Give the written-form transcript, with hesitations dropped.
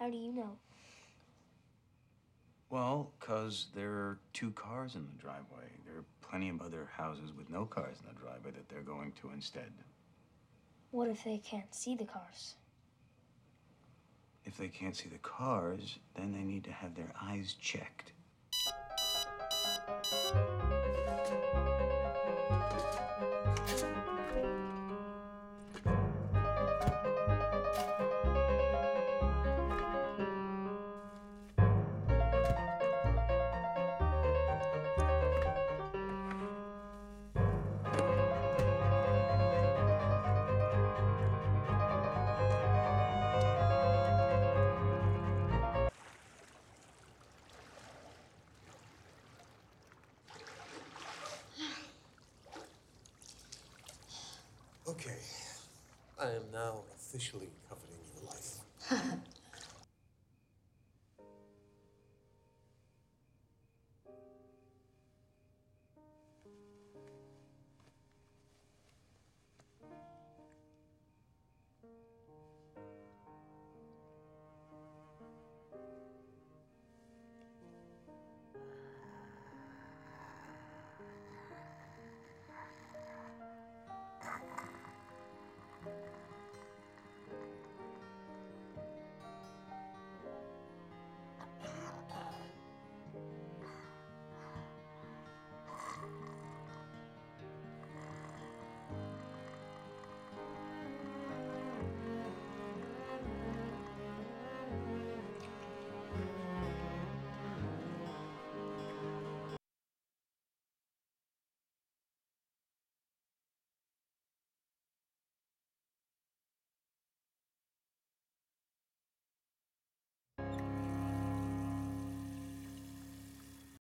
How do you know? Well, 'cause there are two cars in the driveway. There are plenty of other houses with no cars in the driveway that they're going to instead. What if they can't see the cars? If they can't see the cars, then they need to have their eyes checked. Okay, I am now officially coveting your life.